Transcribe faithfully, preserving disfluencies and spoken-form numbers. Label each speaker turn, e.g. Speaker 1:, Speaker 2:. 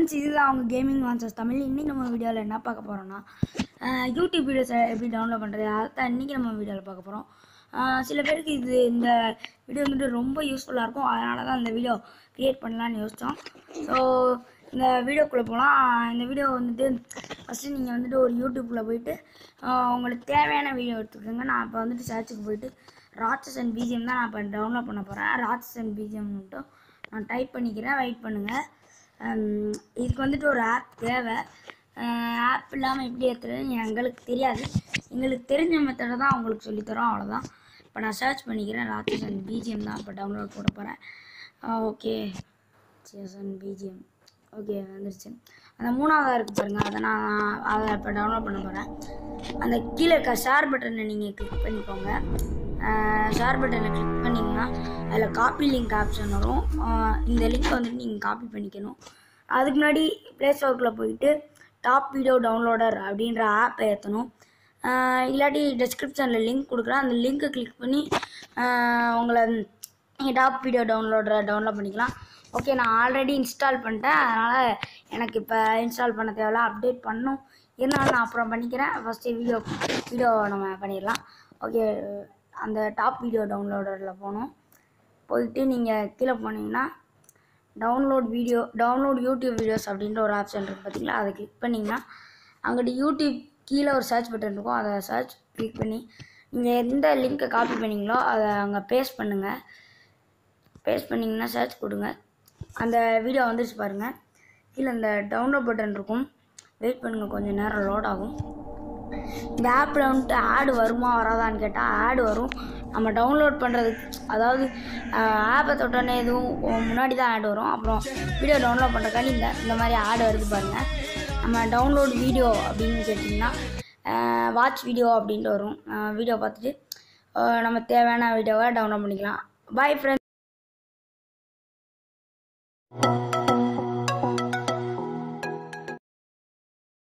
Speaker 1: Friends, இதுதான் அவங்க gaming monsters Tamil. இன்றைக்கி நம்ம வீடியோவில் என்ன பார்க்க போகிறோன்னா, யூடியூப் வீடியோஸை எப்படி டவுன்லோட் பண்ணுறது, அதான் இன்றைக்கி நம்ம வீடியோவில் பார்க்க போகிறோம். சில பேருக்கு இது இந்த வீடியோ வந்துட்டு ரொம்ப யூஸ்ஃபுல்லாக இருக்கும், அதனால தான் இந்த வீடியோ க்ரியேட் பண்ணலான்னு யோசித்தோம். ஸோ இந்த வீடியோக்குள்ளே போகலாம். இந்த வீடியோ வந்துட்டு ஃபஸ்ட்டு நீங்கள் வந்துட்டு ஒரு யூடியூப்பில் போயிட்டு உங்களுக்கு தேவையான வீடியோ எடுத்துக்கோங்க. நான் இப்போ வந்துட்டு சர்ச்சுக்கு போயிட்டு ராட்சசன் பிஜிஎம் தான் நான் இப்போ டவுன்லோட் பண்ண போகிறேன். ராட்சசன் பிஜிஎம் மட்டும் நான் டைப் பண்ணிக்கிறேன், வெயிட் பண்ணுங்கள். இதுக்கு வந்துட்டு ஒரு ஆப் தேவை. ஆப் இல்லாமல் எப்படி ஏற்றுறதுன்னு எங்களுக்கு தெரியாது. எங்களுக்கு தெரிஞ்ச மெத்தடை தான் அவங்களுக்கு சொல்லித்தரோம், அவ்வளோதான். இப்போ நான் சர்ச் பண்ணிக்கிறேன். ராட்சசன் பிஜிஎம் தான் இப்போ டவுன்லோட் போட போகிறேன். ஓகே, ராட்சசன் பிஜிஎம் ஓகே வந்துருச்சு. அந்த மூணாவதாக இருக்குது பாருங்கள், அதை நான் அதை இப்போ டவுன்லோட் பண்ண போகிறேன். அந்த கீழே இருக்க ஷேர் பட்டனை நீங்கள் கிளிக் பண்ணிக்கோங்க. ஷேர் பட்டனை கிளிக் பண்ணிங்கன்னா அதில் காப்பி லிங்க் ஆப்ஷன் வரும். இந்த லிங்க் வந்துட்டு நீங்கள் காப்பி பண்ணிக்கணும். அதுக்கு முன்னாடி ப்ளே ஸ்டோரில் போயிட்டு டாப் வீடியோ டவுன்லோடர் அப்படின்ற ஆப்பை ஏற்றணும். இல்லாட்டி டிஸ்கிரிப்ஷனில் லிங்க் கொடுக்குறேன், அந்த லிங்க்கை கிளிக் பண்ணி உங்களை நீங்கள் டாப் வீடியோ டவுன்லோடரை டவுன்லோட் பண்ணிக்கலாம். ஓகே, நான் ஆல்ரெடி இன்ஸ்டால் பண்ணிட்டேன், அதனால் எனக்கு இப்போ இன்ஸ்டால் பண்ண தேவையில்ல, அப்டேட் பண்ணணும். இருந்தாலும் நான் அப்புறம் பண்ணிக்கிறேன். ஃபஸ்ட்டு வீடியோ வீடியோ நம்ம பண்ணிடலாம். ஓகே, அந்த டாப் வீடியோ டவுன்லோடரில் போகணும். போயிட்டு நீங்கள் கீழே போனீங்கன்னா download video download YouTube videos அப்படின்ற ஒரு ஆப்ஷன் இருக்குது பார்த்தீங்களா, அதை கிளிக் பண்ணிங்கன்னா அங்கிட்டு யூடியூப் கீழே ஒரு சர்ச் பட்டன் இருக்கும், அதை சர்ச் கிளிக் பண்ணி நீங்கள் எந்த லிங்க்கை காப்பி பண்ணிங்களோ அதை அங்கே பேஸ்ட் பண்ணுங்கள். பேஸ்ட் பண்ணிங்கன்னா சர்ச் கொடுங்க, அந்த வீடியோ வந்துருச்சு பாருங்கள். கீழே இந்த டவுன்லோட் பட்டன் இருக்கும், வெயிட் பண்ணுங்கள், கொஞ்சம் நேரம் லோட் ஆகும். இந்த ஆப்பில் வந்துட்டு ஆடு வருமா வராதான்னு கேட்டால் ஆடு வரும். நம்ம டவுன்லோட் பண்ணுறதுக்கு, அதாவது ஆப்பை தொட்டோன்னே எதுவும் முன்னாடி தான் ஆடு வரும். அப்புறம் வீடியோ டவுன்லோட் பண்ணுறக்காண்டி இந்த இந்த மாதிரி ஆடு வருது பாருங்கள். நம்ம டவுன்லோட் வீடியோ அப்படின்னு கேட்டிங்கன்னா வாட்ச் வீடியோ அப்படின்ட்டு வரும். வீடியோ பார்த்துட்டு நம்ம தேவையான வீடியோவை டவுன்லோட் பண்ணிக்கலாம். Bye friends.